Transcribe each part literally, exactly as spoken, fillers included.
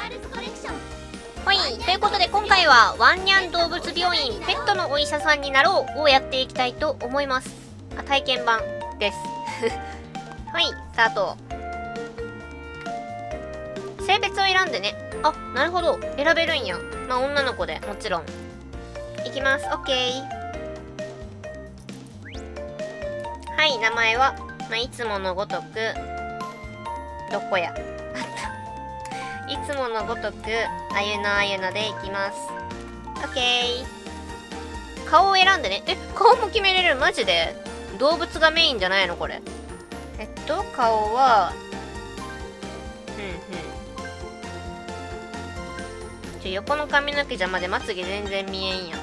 はい、ということで今回はワンニャン動物病院ペットのお医者さんになろうをやっていきたいと思います。あ、体験版ですはい、スタート。性別を選んでね。あ、なるほど、選べるんや。まあ女の子でもちろんいきます。オッケー。はい、名前は、まあ、いつものごとくどこやいつものごとくあゆのあゆのでいきます。オッケー。顔を選んでね。え、顔も決めれる？マジで？動物がメインじゃないのこれ。えっと顔はうんうんちょ横の髪の毛じゃまでまつげ全然見えんやん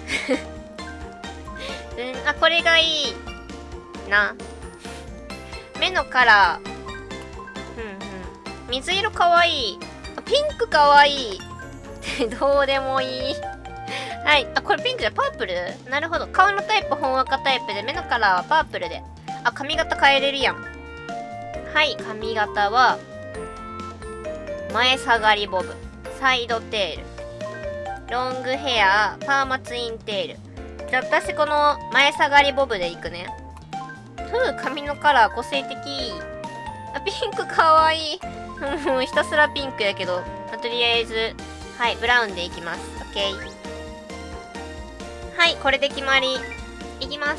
うん、あ、これがいいな。目のカラーうんうん水色かわいい。ピンクかわいいどうでもいいはい。あ、これピンクじゃパープル？なるほど。顔のタイプほんわかタイプで、目のカラーはパープルで。あ、髪型変えれるやん。はい。髪型は前下がりボブ、サイドテール、ロングヘア、パーマツインテール。じゃあ私この前下がりボブでいくね。ふう、髪のカラー個性的。あ、ピンクかわいいもうひたすらピンクやけど、まあ、とりあえずはいブラウンでいきます。オッケー。はい、これで決まり。いきます。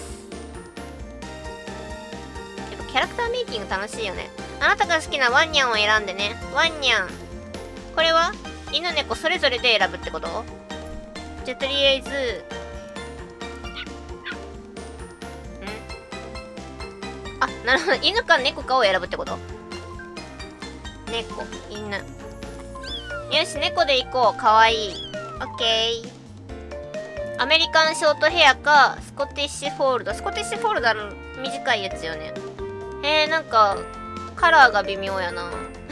やっぱキャラクターメイキング楽しいよね。あなたが好きなワンニャンを選んでね。ワンニャン、これは犬猫それぞれで選ぶってこと？じゃあとりあえずんあ、なるほど。犬か猫かを選ぶってこと？猫、犬。よし、猫で行こう。かわいい。オッケー。アメリカンショートヘアか、スコティッシュフォールド。スコティッシュフォールドの短いやつよね。えー、なんか、カラーが微妙やな。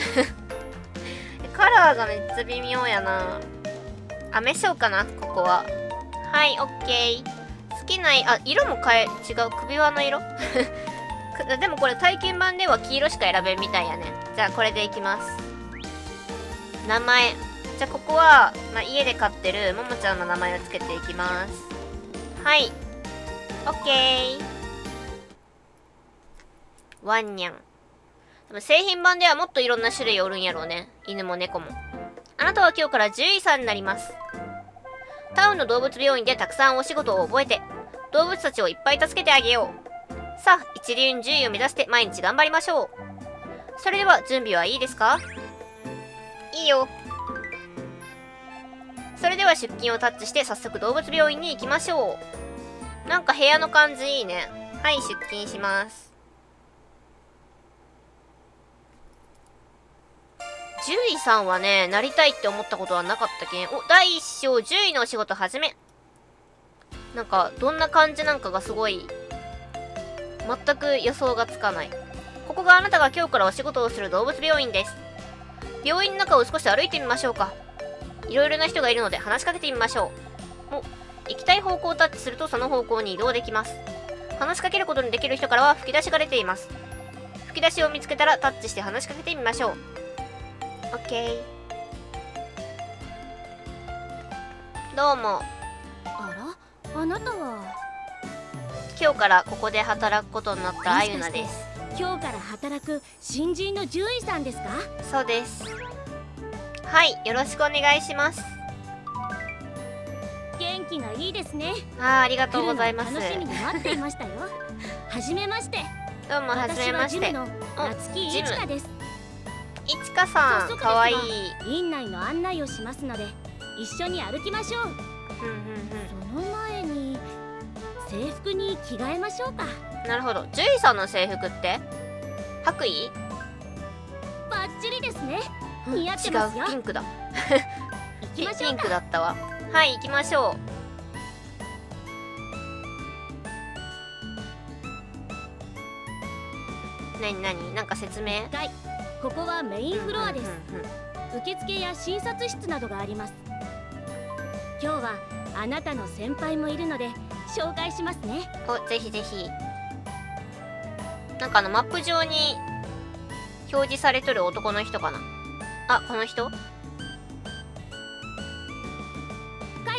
カラーがめっちゃ微妙やな。あ、めしょうかな、ここは。はい、オッケー。好きな、あ、色も変え、違う。首輪の色でもこれ体験版では黄色しか選べんみたいやね。じゃあこれでいきます。名前。じゃあここは、まあ、家で飼ってるももちゃんの名前をつけていきます。はい。オッケー。ワンニャン。でも製品版ではもっといろんな種類おるんやろうね。犬も獣も。あなたは今日から獣医さんになります。タウンの動物病院でたくさんお仕事を覚えて、動物たちをいっぱい助けてあげよう。さあ、一流獣医を目指して毎日頑張りましょう。それでは準備はいいですか？いいよ。それでは出勤をタッチして早速動物病院に行きましょう。なんか部屋の感じいいね。はい、出勤します。獣医さんはね、なりたいって思ったことはなかったけん。お、第一章、獣医のお仕事始め。なんか、どんな感じなんかがすごい、全く予想がつかない。ここがあなたが今日からお仕事をする動物病院です。病院の中を少し歩いてみましょうか。いろいろな人がいるので話しかけてみましょう。お、行きたい方向をタッチするとその方向に移動できます。話しかけることにできる人からは吹き出しが出ています。吹き出しを見つけたらタッチして話しかけてみましょう。オッケー。どうも。 あら、あなたは今日からここで働くことになったあゆなです。 今日から働く新人の獣医さんですか？ そうです。はい、よろしくお願いします。 元気がいいですね。 あー、ありがとうございます。 楽しみに待っていましたよ。はじめまして。 どうもはじめまして。 私はジムの夏木いちかです。 いちかさん、かわいい。 院内の案内をしますので一緒に歩きましょう。 うんうんうん。 その前に制服に着替えましょうか。 なるほど。獣医さんの制服って白衣？ バッチリですね。似合ってますよ。 違う、ピンクだ。 行きましょうか。 ピンクだったわ。はい、行きましょう。なになに、なんか説明？ はい、ここはメインフロアです。 うんうんうんうん、 受付や診察室などがあります。今日はあなたの先輩もいるので紹介しますね。 お、ぜひぜひ。なんかあのマップ上に表示されとる男の人かな。あ、この人？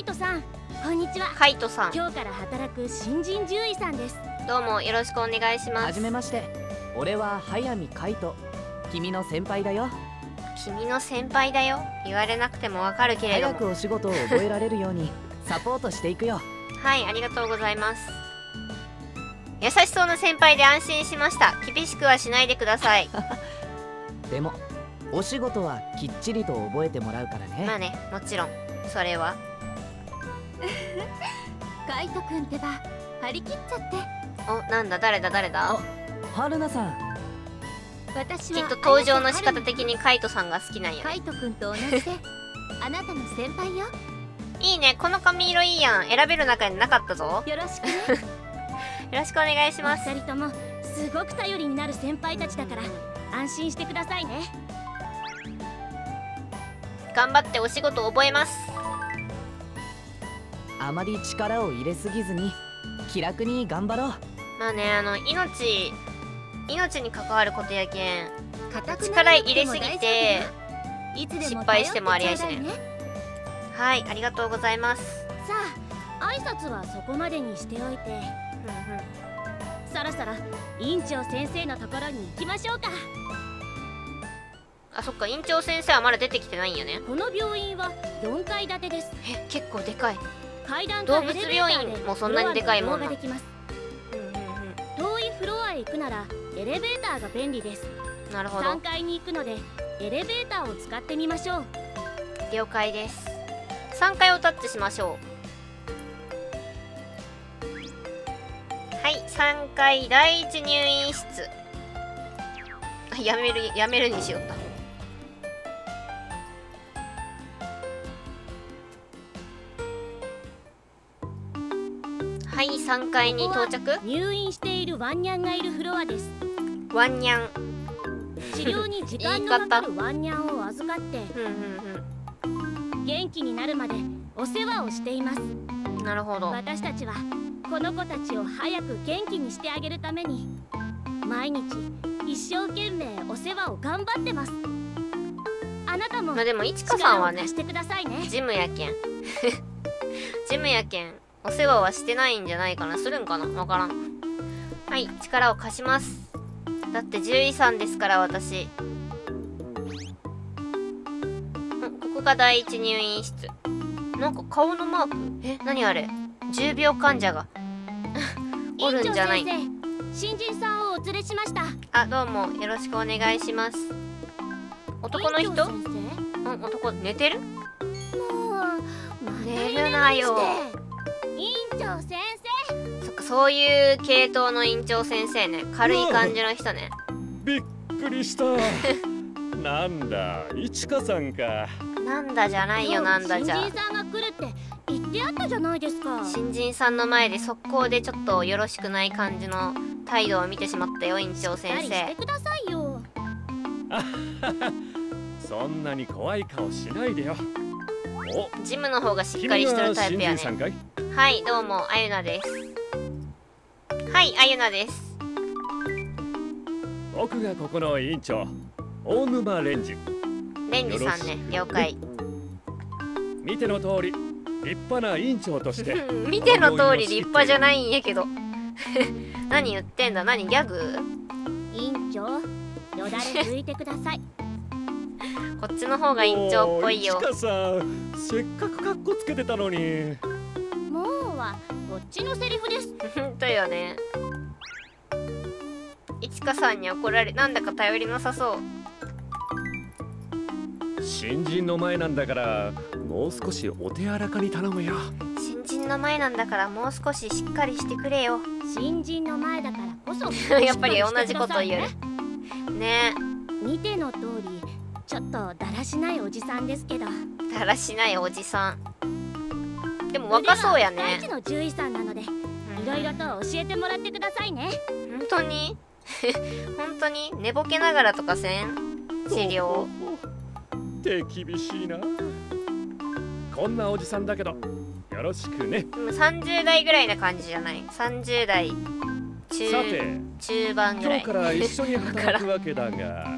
トさん、こんにちは。 カイトさん、 今日から働く新人獣医さんです。 どうもよろしくお願いします。 はじめまして。俺は早見海斗。君の先輩だよ。 君の先輩だよ。言われなくてもわかるけれども。 早くお仕事を覚えられるようにサポートしていくよ。 はい、ありがとうございます。優しそうな先輩で安心しました。厳しくはしないでください。 でもお仕事はきっちりと覚えてもらうからね。 まあね、もちろんそれは。 カイトくんってば張り切っちゃって。 お、なんだ、誰だ誰だ。 あ、春菜さん。 私はきっと登場の仕方的にカイトさんが好きなんやね。 カイトくんと同じであなたの先輩よ。 いいね、この髪色いいやん。選べる中になかったぞ。 よろしくね。 よろしくお願いします。 お二人ともすごく頼りになる先輩たちだから安心してくださいね。 頑張ってお仕事を覚えます。 あまり力を入れすぎずに気楽に頑張ろう。 まあね、あの命命に関わることやけん、 力力入れすぎて失敗してもありやしね。 ね。 はい、ありがとうございます。 さあ挨拶はそこまでにしておいて、 うんうん、 そろそろ院長先生のところに行きましょうか。 あ、そっか、院長先生はまだ出てきてないんよね。 この病院はよんかい建てです。 え、結構でかい。 階段からエレベーターで動物病院もそんなにでかいもんな。 フロアの移動ができます。 うんうん遠いフロアへ行くならエレベーターが便利です。 うん、なるほさんど、 かいに行くのでエレベーターを使ってみましょう。 了解です。さんかいをタッチしましょう。はい、さんかいだいいち入院室。あ、やめるやめるにしよった。はい、さんかいに到着。 入院しているワンニャンがいるフロアです。 ワンニャン。 治療に時間のかかるワンニャンを預かってふんふん元気になるまでお世話をしています。 ふん。なるほど。 私たちはこの子たちを早く元気にしてあげるために毎日一生懸命お世話を頑張ってます。あなたもまあでもいちかさんはね、 力を貸してくださいね。 ジムやけんジムやけんお世話はしてないんじゃないかな。するんかな、わからん。はい、力を貸します。だって獣医さんですから私。ん、ここが第一入院室。なんか顔のマーク、え、何あれ。重病患者がおるんじゃない。 院長先生、新人さんをお連れしました。 あ、どうもよろしくお願いします。男の人？ 院長先生、 うん、男寝てる？ もうまた寝るなよ。 院長先そっか、そういう系統の院長先生ね。軽い感じの人ね。 びっくりしたなんだ、いちかさんか。 なんだじゃないよ、なんだじゃ。 新人さんが来るって言ってあったじゃないですか。 新人さんの前で速攻でちょっとよろしくない感じの態度を見てしまったよ、院長先しっかりして生。 くださいよ。 そんなに怖い顔しないでよ。お、 ジムの方がしっかりしてるタイプやね。 君が新人さんかい？ はい、どうも、あゆなです。はい、あゆなです。 僕がここの院長、大沼蓮司。 レンジさんね、了解。 見ての通り立派な院長として見ての通り立派じゃないんやけど何言ってんだ、何ギャグ？ 院長、よだれ拭いてください。 こっちの方が院長っぽいよ。 ちかさん、せっかくカッコつけてたのに。 もうはこっちのセリフです。 ほんとよね。いちかさんに怒られ、なんだか頼りなさそう。 新人の前なんだからもう少しお手柔らかに頼むよ。 新人の前なんだからもう少ししっかりしてくれよ。 新人の前だからこそやっぱり同じこと言うね。 見ての通りちょっとだらしないおじさんですけど、 だらしないおじさん。でも若そうやね。 大事の獣医さんなのでいろいろと教えてもらってくださいね。 本当に本当に寝ぼけながらとかせん？治療手厳しいな。こんなおじさんだけどよろしくね。 さんじゅう代ぐらいな感じじゃない？ さんじゅう代中さて中盤ぐらい。 今日から一緒に働くわけだが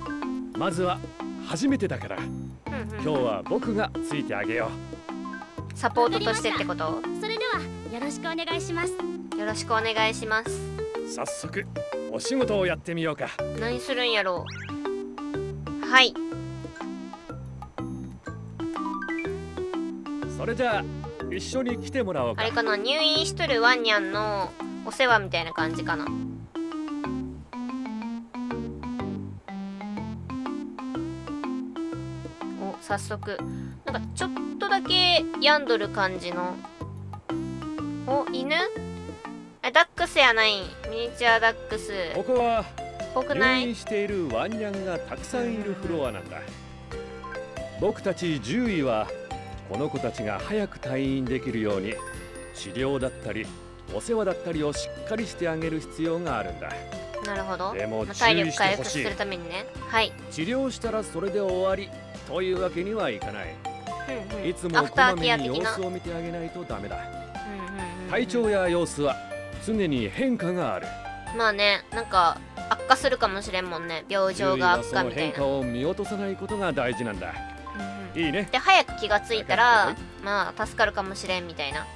まずは初めてだからうんうん、 今日は僕がついてあげよう。 サポートとしてってこと？ それではよろしくお願いします。 よろしくお願いします。 早速お仕事をやってみようか。 何するんやろう。はい。 それじゃあ一緒に来てもらおうか。 あれかな、入院しとるワンニャンのお世話みたいな感じかな。お、早速なんかちょっとだけ病んどる感じの。お、犬？あ、ダックスやない。ミニチュアダックス。 ここはぽくない？ 入院しているワンニャンがたくさんいるフロアなんだ。僕たち獣医はこの子たちが早く退院できるように治療だったりお世話だったりをしっかりしてあげる必要があるんだ。 なるほど。 でもまあ体力注意して回復すほしい。 るためにね。はい。 治療したらそれで終わりというわけにはいかない。 うんうん、 いつもこアフタまめーケア的な。 に様子を見てあげないとダメだ。 うんうんうんうん、 体調や様子は常に変化がある。 まあね、なんか悪化するかもしれんもんね。病状が悪化みたいな。 その変化を見落とさないことが大事なんだ。 うんうん、 いいね。 で早く気がついたらまあ助かるかもしれんみたいな。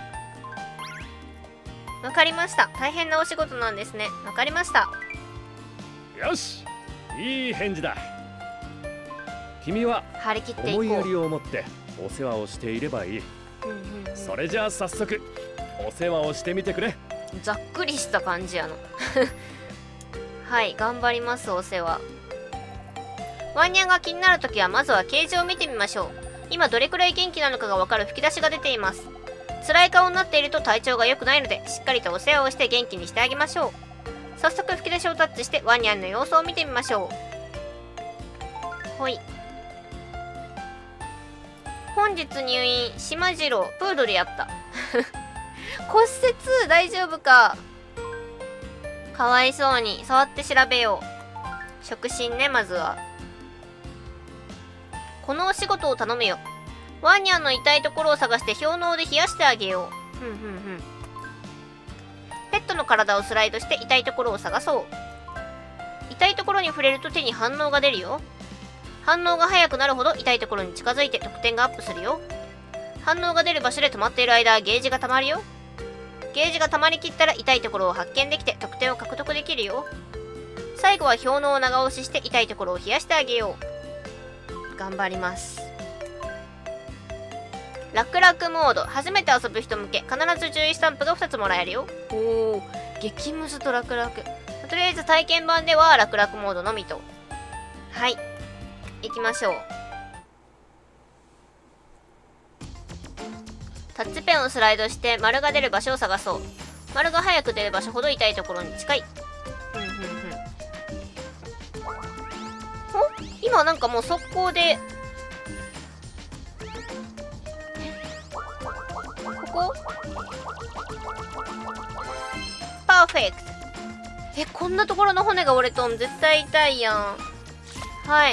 わかりました。大変なお仕事なんですね。わかりました。 よし、いい返事だ。君は張り切っていこう。 思いやりを持ってお世話をしていればいい。 うんうんうん、 それじゃあ早速お世話をしてみてくれ。 ざっくりした感じやな。はい、頑張ります。お世話。ワンニャンが気になるときはまずは形状を見てみましょう。今どれくらい元気なのかがわかる吹き出しが出ています。辛い顔になっていると体調が良くないので、しっかりとお世話をして元気にしてあげましょう。早速吹き出しをタッチしてワンニャンの様子を見てみましょう。ほい。本日入院、島次郎、プードルやった。骨折大丈夫か。かわいそうに。触って調べよう。触診ね、まずは。このお仕事を頼むよ。ワンニャンの痛いところを探して氷嚢で冷やしてあげよう。ふんふんふん。ペットの体をスライドして痛いところを探そう。痛いところに触れると手に反応が出るよ。反応が速くなるほど痛いところに近づいて得点がアップするよ。反応が出る場所で止まっている間、ゲージが溜まるよ。ゲージが溜まりきったら痛いところを発見できて得点を獲得できるよ。最後は氷嚢を長押しして痛いところを冷やしてあげよう。頑張ります。楽々モード、初めて遊ぶ人向け、必ず注意スタンプがふたつもらえるよ。おお、激ムズと楽々。とりあえず体験版では楽々モードのみと。はい、行きましょう。タッチペンをスライドして丸が出る場所を探そう。丸が早く出る場所ほど痛いところに近い。ふんふんふん。お、今なんかもう速攻で、ここパーフェクト。え、こんなところの骨が折れとん。絶対痛いやん。はい、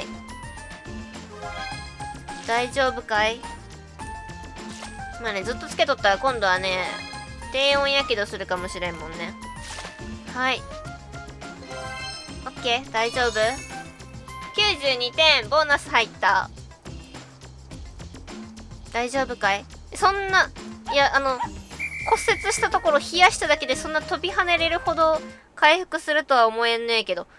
大丈夫かい。まあね、ずっとつけとったら今度はね、低温やけどするかもしれんもんね。はい、オッケー、大丈夫。きゅうじゅうにてんボーナス入った。大丈夫かい。そんな、いや、あの骨折したところ冷やしただけでそんな飛び跳ねれるほど回復するとは思えんねえけど。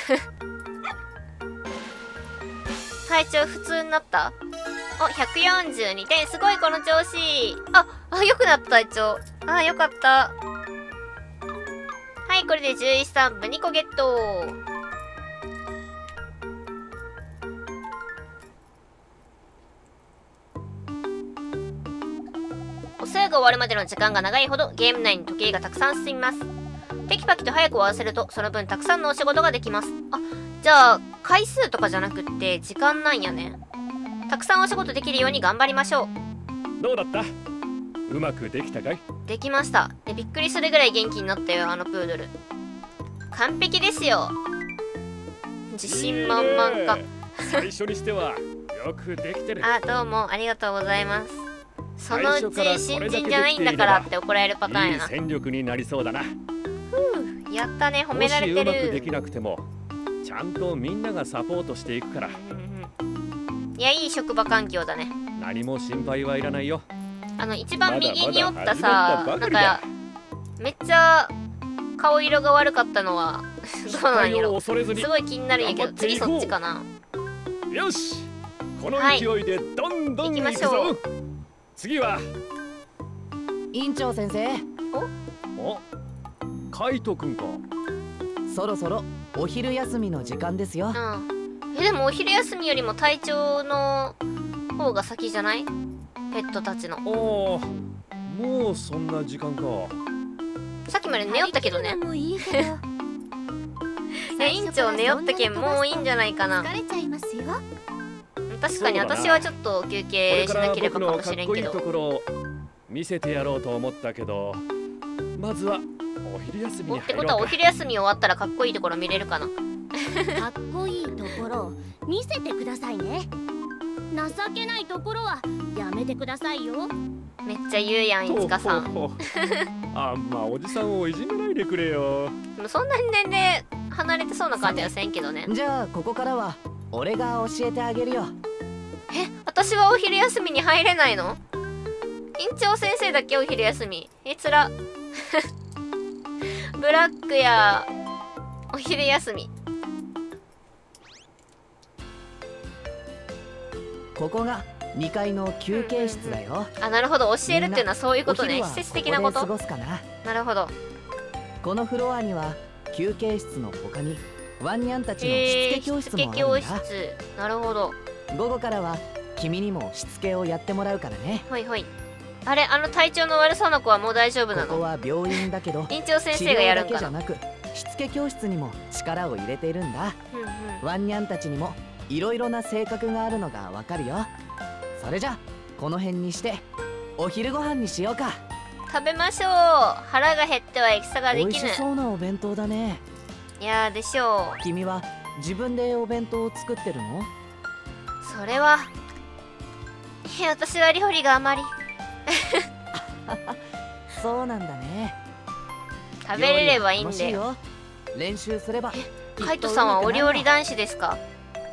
体調普通になった。お、ひゃくよんじゅうにてん。すごい、この調子。あ、あ、良くなった、体調。あ、よかった。はい、これで獣医スタンプにこゲット。お世話が終わるまでの時間が長いほどゲーム内に時計がたくさん進みます。テキパキと早く終わらせるとその分たくさんのお仕事ができます。あ、じゃあ回数とかじゃなくって時間なんやね。たくさんお仕事できるように頑張りましょう。 どうだった？うまくできたかい？ できました。で、びっくりするぐらい元気になったよ、あのプードル。完璧ですよ。自信満々か。 いいね。最初にしてはよくできてる。 あ、どうもありがとうございます。そのうち最初から新これだけ人じゃないんだからって怒られるパターンやな。 いい戦力になりそうだな。 ふう、やったね、褒められてる。 もしうまくできなくてもちゃんとみんながサポートしていくから。 うんうん、いや、いい職場環境だね。 何も心配はいらないよ。 あの一番右におったまだまださ、 始まったばかなんりだかめっちゃ顔色が悪かったのはどうなんやろ。 恐れずにすごい気になるんやけど、 頑張っていこう次そっちかな。 よし、このはい勢いでどんどん行きま行くぞ、 しょう。 次は院長先生、 おカイトくんか。 そろそろお昼休みの時間ですよ。 うん。え、でもお昼休みよりも体調の方が先じゃない？ペットたちの。 ああ、もうそんな時間か。 さっきまで寝よったけどね。 もういいけどえ、院長寝よったけんもういいんじゃないかな。 疲れちゃいますよ。 確かにそうだな私はちょっと休こ憩しれからなければかも僕のかっしれんけどこいいと。ころを見せてやろうと思ったけど、まずはお昼休みおってことはおに入ろうか。 昼休み終わったらかっこいいところ見れるかな。 かっこいいところを見せてくださいね。情けないところはやめてくださいよ。 めっちゃ言うやん、いつかさん。 ほうほうほうあんまおじさんをいじめないでくれよ。 でもそんなに年齢離れてそうな感じはせんけどね。 じゃあここからは俺が教えてあげるよ。 え、私はお昼休みに入れないの？院長先生だけお昼休み。え、つら。ブラックやお昼休み。 ここがにかいの休憩室だよ。 あ、なるほど。教えるっていうのはそういうことね。 お昼は施設的なこここで過と。 ごすかな。 なるほど。 このフロアには休憩室の他にワンニャンたちのしえー、 つけ教室しつけ教もあるんだ。 室。なるほど。 午後からは君にもしつけをやってもらうからね。 ほいほい。あれ、あの体調の悪そうな子はもう大丈夫なの？ ここは病院だけど院長先治生がや療だるんかな。 けじゃなくしつけ教室にも力を入れているんだ。 うんうん。 ワンニャンたちにもいろいろな性格があるのがわかるよ。それじゃこの辺にしてお昼ご飯にしようか。 食べましょう。腹が減っては戦がで美味きぬ。 しそうなお弁当だね。 いやーでしょう。 君は自分でお弁当を作ってるの？ それは、いや私は料理があまりそうなんだね。 食べれればいいんだよ。 料理は楽しいよ。練習すればきっとカイトさんはお料理だ。 男子ですか？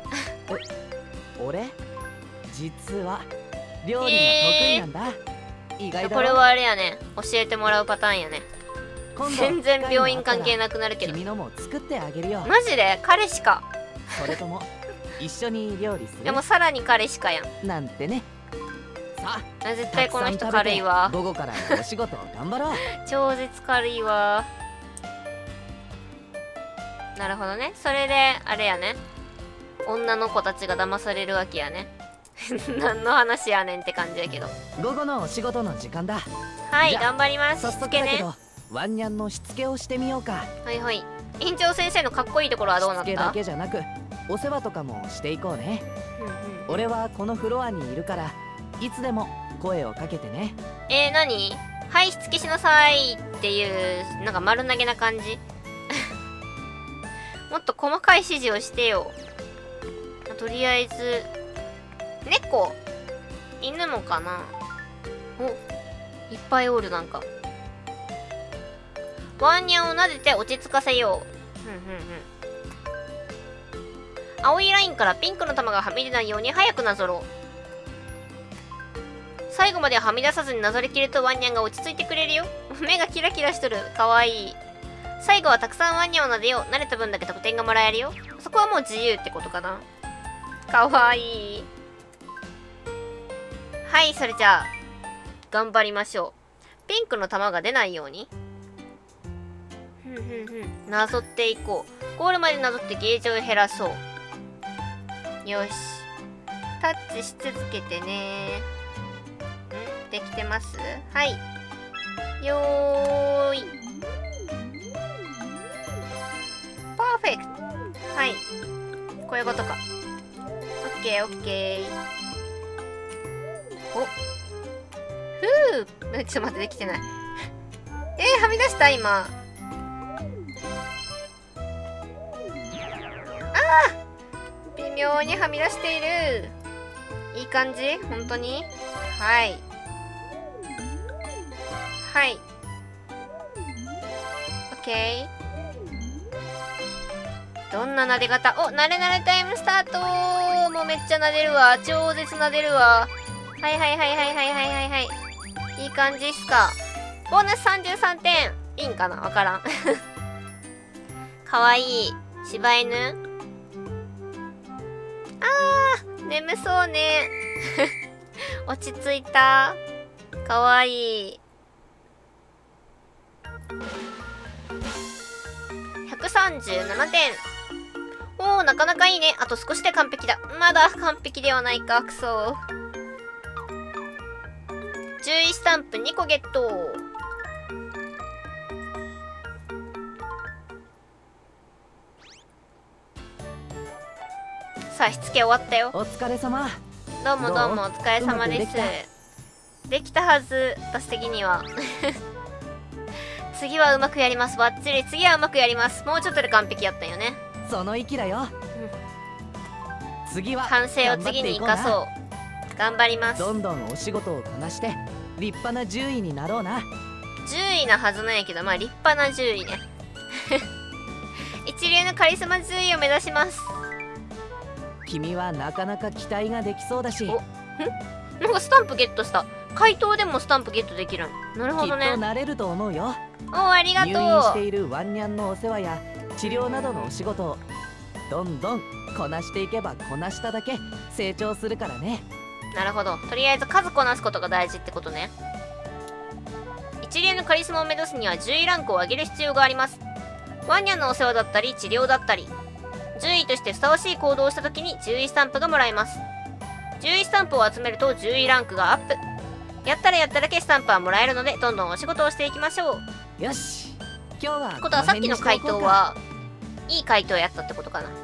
俺実は料理が得意なんだ。意外だろ。 これはあれやね。教えてもらうパターンやね。 今度全然病院関係ななくなるけど。 君のも作ってあげるよ。 マジで彼氏か。 それとも一緒に料理するでもさらに彼氏かやん。 なんてね。さああ絶対この人たくさん食べて軽いわ。 午後からお仕事を頑張ろう。 超絶軽いわ。なるほどね。それであれやね。女の子たちが騙されるわけやね。何の話やねんって感じやけど。 午後のお仕事の時間だ。 はい、 じゃあ頑張ります。 早しつけね。 速だけどワンニャンのしつけをしてみようか。 はいはい。院長先生のかっこいいところはどうなっしつけだた？ けじゃなくお世話とかもしていこうね。 うんうん俺はこのフロアにいるからいつでも声をかけてね。 えー、何？はい、しつけしなさいっていうなんか丸投げな感じ。もっと細かい指示をしてよ。とりあえず猫、犬もかな。お、いっぱいおる。なんかワンニャンを撫でて落ち着かせよう。ふんふんふん。青いラインからピンクの玉がはみ出ないように早くなぞろう。最後まではみ出さずになぞりきるとワンニャンが落ち着いてくれるよ。目がキラキラしとる。かわいい。最後はたくさんワンニャンを撫でよう。慣れた分だけ得点がもらえるよ。そこはもう自由ってことかな。かわいい。はい、それじゃあ頑張りましょう。ピンクの玉が出ないようにふんふんふんなぞっていこう。ゴールまでなぞってゲージを減らそう。よし、タッチし続けてね。んできてます。はい、よーい、パーフェクト。はい、こういうことか。オッケーオッケー。お、ふう、ちょっと待って、できてない。えー、はみ出した今。あー、微妙にはみ出している。いい感じ？本当に？はい。はい。オッケー。どんな撫で方？お、なれなれタイムスタート。もうめっちゃ撫でるわ。超絶撫でるわ。はいはいはいはいはいはいはいはい。 いい感じっすか。ボーナスさんじゅうさんてん。いいんかな、わからん。かわいい。柴犬。あー、眠そうね。落ち着いた。かわいい。ひゃくさんじゅうななてん。おー、なかなかいいね。あと少しで完璧だ。まだ完璧ではないか、くそ。獣医スタンプにこゲット。さあ、しつけ終わったよ。 お疲れ様。 どうもどうもお疲れ様です。 うまくできたできたはず、私的には。次はうまくやります。バッチリ。次はうまくやります。もうちょっとで完璧やったよね。 その息だよ。次は完成を次に生かそう。頑張ります。 どんどんお仕事をこなして立派な獣医になろうな。 獣医なはずなんやけど、まあ立派な獣医ね。一流のカリスマ獣医を目指します。 君はなかなか期待ができそうだし、 お、んなんかスタンプゲットした。回答でもスタンプゲットできるん。なるほきっどね。 となれると思うよ。 おー、ありがとう。 入院しているワンニャンのお世話や治療などのお仕事をどんどんこなしていけばこなしただけ成長するからね。 なるほど。とりあえず数こなすことが大事ってことね。一流のカリスマを目指すには獣医ランクを上げる必要があります。ワンニャンのお世話だったり治療だったり、獣医としてふさわしい行動をした時に獣医スタンプがもらえます。獣医スタンプを集めると獣医ランクがアップ。やったらやっただけスタンプはもらえるので、どんどんお仕事をしていきましょう。 よし、今日はことはさっきの回答はいい回答やったってことかな。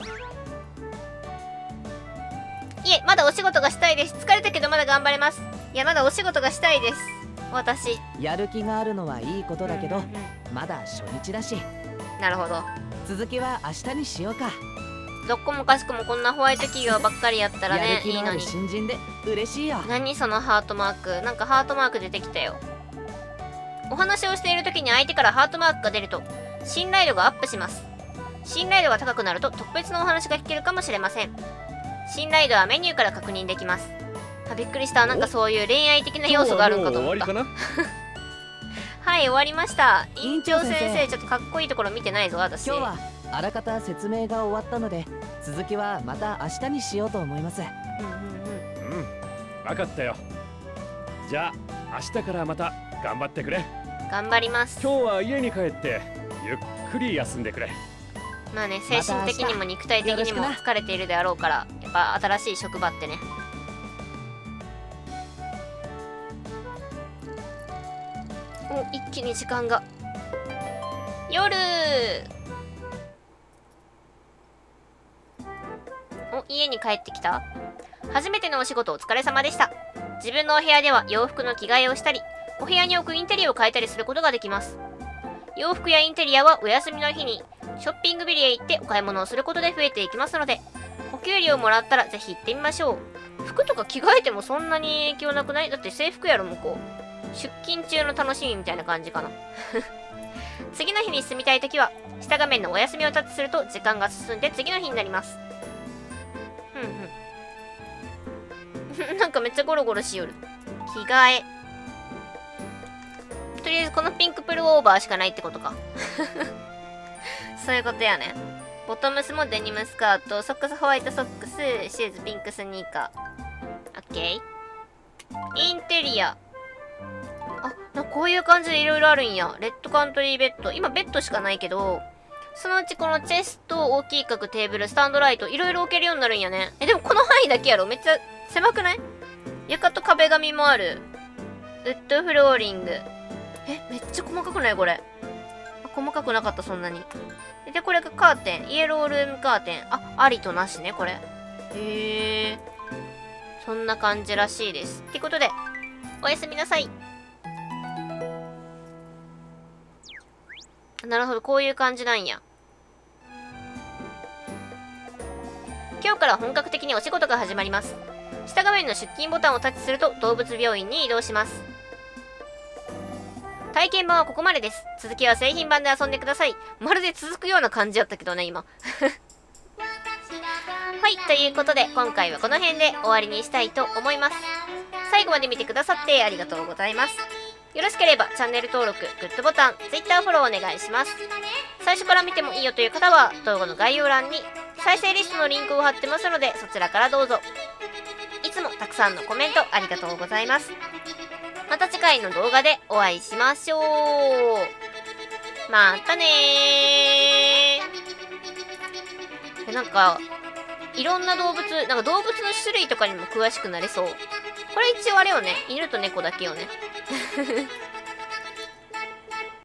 いえ、まだお仕事がしたいです。疲れたけどまだ頑張れます。いや、まだお仕事がしたいです。私。 やる気があるのはいいことだけど、 うんうんまだ初日だし、 なるほど。 続きは明日にしようか。 どっこもかしこもこんなホワイト企業ばっかりやったらやね、 る気のあるいいのに。 新人で嬉しいよ。 何そのハートマーク。なんかハートマーク出てきたよ。お話をしている時に相手からハートマークが出ると信頼度がアップします。信頼度が高くなると特別なお話が聞けるかもしれません。信頼度はメニューから確認できます。あ、びっくりした。なんかそういう恋愛的な要素があるんかと思った。 今日はもう終わりかはい、終わりました。院長先生、 院長先生ちょっとかっこいいところ見てないぞ、私。 今日はあらかた説明が終わったので、続きはまた明日にしようと思います。 うんうんうん。 うん、分かったよ。じゃあ明日からまた頑張ってくれ。 頑張ります。 今日は家に帰ってゆっくり休んでくれ。 まあね、精神的にも肉体的にも疲れているであろうから、やっぱ新しい職場ってね。お、一気に時間が。夜。お、家に帰ってきた。初めてのお仕事お疲れ様でした。自分のお部屋では洋服の着替えをしたり、お部屋に置くインテリアを変えたりすることができます。洋服やインテリアはお休みの日にショッピングビルへ行ってお買い物をすることで増えていきますので、お給料もらったらぜひ行ってみましょう。服とか着替えてもそんなに影響なくない？だって制服やろ、向こう。出勤中の楽しみみたいな感じかな。次の日に進みたいときは、下画面のお休みをタッチすると時間が進んで次の日になります。ふんふん。なんかめっちゃゴロゴロしよる。着替え。とりあえずこのピンクプルオーバーしかないってことか。そういうことやね。ボトムスもデニムスカート、ソックスホワイトソックス、シューズピンクスニーカー。オッケー。インテリア。あ、なんかこういう感じでいろいろあるんや。レッドカントリーベッド。今ベッドしかないけど、そのうちこのチェスト、大きい角、テーブル、スタンドライト、いろいろ置けるようになるんやね。え、でもこの範囲だけやろ。めっちゃ狭くない？床と壁紙もある。ウッドフローリング。え、めっちゃ細かくないこれ。あ、細かくなかった、そんなに。で、これがカーテン。イエロールームカーテン。あ、ありとなしね、これ。へー。そんな感じらしいです。ってことで、おやすみなさい。なるほど、こういう感じなんや。今日から本格的にお仕事が始まります。下画面の出勤ボタンをタッチすると動物病院に移動します。体験版はここまでです。続きは製品版で遊んでください。まるで続くような感じやったけどね、今。はい、ということで今回はこの辺で終わりにしたいと思います。 最後まで見てくださってありがとうございます。よろしければチャンネル登録、グッドボタン、Twitter フォローお願いします。最初から見てもいいよという方は動画の概要欄に再生リストのリンクを貼ってますので、そちらからどうぞ。いつもたくさんのコメントありがとうございます。また次回の動画でお会いしましょう。またねー。なんかいろんな動物、なんか動物の種類とかにも詳しくなれそう。これ一応あれよね、犬と猫だけよね。